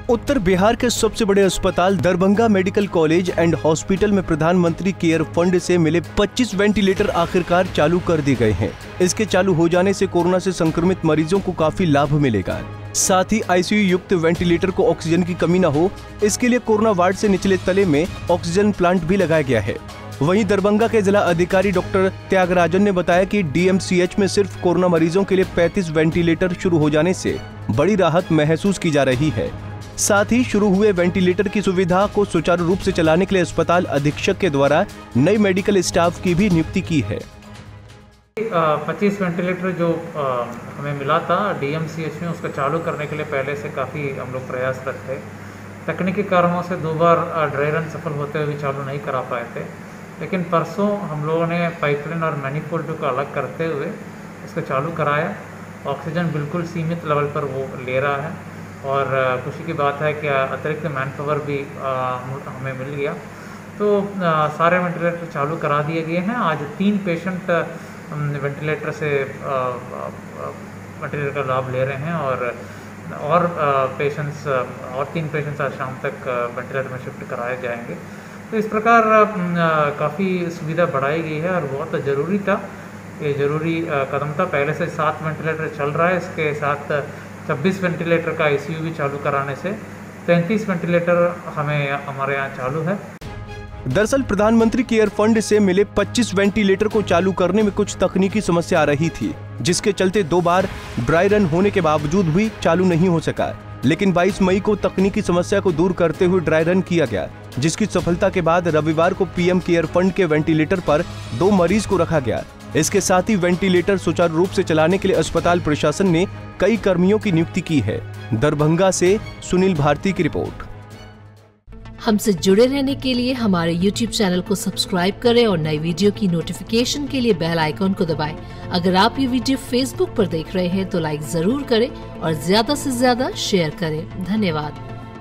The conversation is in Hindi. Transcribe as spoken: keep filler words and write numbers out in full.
उत्तर बिहार के सबसे बड़े अस्पताल Darbhanga medical college and hospital में प्रधानमंत्री केयर फंड से मिले पच्चीस वेंटिलेटर आखिरकार चालू कर दिए गए हैं। इसके चालू हो जाने से कोरोना से संक्रमित मरीजों को काफी लाभ मिलेगा। साथ ही आईसीयू युक्त वेंटिलेटर को ऑक्सीजन की कमी न हो, इसके लिए कोरोना वार्ड से निचले तले में ऑक्सीजन प्लांट भी लगाया गया है। वहीं दरभंगा के जिला अधिकारी डॉक्टर त्यागराजन ने बताया कि डीएमसीएच में सिर्फ कोरोना मरीजों के लिए पैंतीस वेंटिलेटर शुरू हो जाने से बड़ी राहत महसूस की जा रही है। साथ ही शुरू हुए वेंटिलेटर की सुविधा को सुचारू रूप से चलाने के लिए अस्पताल अधीक्षक के द्वारा नई मेडिकल स्टाफ की भी नियुक्ति की है। पच्चीस वेंटिलेटर जो आ, हमें मिला था डीएमसीएच में, उसका चालू करने के लिए पहले से काफ़ी हम लोग प्रयासरत थे। तकनीकी कारणों से दो बार ड्राई रन सफल होते हुए चालू नहीं करा पाए थे, लेकिन परसों हम लोगों ने पाइपलाइन और मैनिफोल्ड को अलग करते हुए इसको चालू कराया। ऑक्सीजन बिल्कुल सीमित लेवल पर वो ले रहा है और खुशी की बात है कि अतिरिक्त मैन पावर भी आ, हमें मिल गया। तो आ, सारे वेंटिलेटर चालू करा दिए गए हैं। आज तीन पेशेंट वेंटिलेटर से वेंटिलेटर का लाभ ले रहे हैं और और पेशेंट्स और तीन पेशेंट्स आज शाम तक वेंटिलेटर में शिफ्ट कराए जाएंगे। तो इस प्रकार काफ़ी सुविधा बढ़ाई गई है और बहुत ज़रूरी था, ये ज़रूरी कदम था। पहले से सात वेंटिलेटर चल रहा है, इसके साथ छब्बीस वेंटिलेटर का आईसीयू भी चालू कराने से तैंतीस वेंटिलेटर हमें हमारे यहाँ चालू है। दरअसल प्रधानमंत्री केयर फंड से मिले पच्चीस वेंटिलेटर को चालू करने में कुछ तकनीकी समस्या आ रही थी, जिसके चलते दो बार ड्राई रन होने के बावजूद भी चालू नहीं हो सका। लेकिन बाईस मई को तकनीकी समस्या को दूर करते हुए ड्राई रन किया गया, जिसकी सफलता के बाद रविवार को पीएम केयर फंड के वेंटिलेटर पर दो मरीज को रखा गया। इसके साथ ही वेंटिलेटर सुचारू रूप से चलाने के लिए अस्पताल प्रशासन ने कई कर्मियों की नियुक्ति की है। दरभंगा से सुनील भारती की रिपोर्ट। हमसे जुड़े रहने के लिए हमारे यूट्यूब चैनल को सब्सक्राइब करें और नई वीडियो की नोटिफिकेशन के लिए बेल आइकॉन को दबाएं। अगर आप ये वीडियो फेसबुक पर देख रहे हैं तो लाइक जरूर करें और ज्यादा से ज्यादा शेयर करें। धन्यवाद।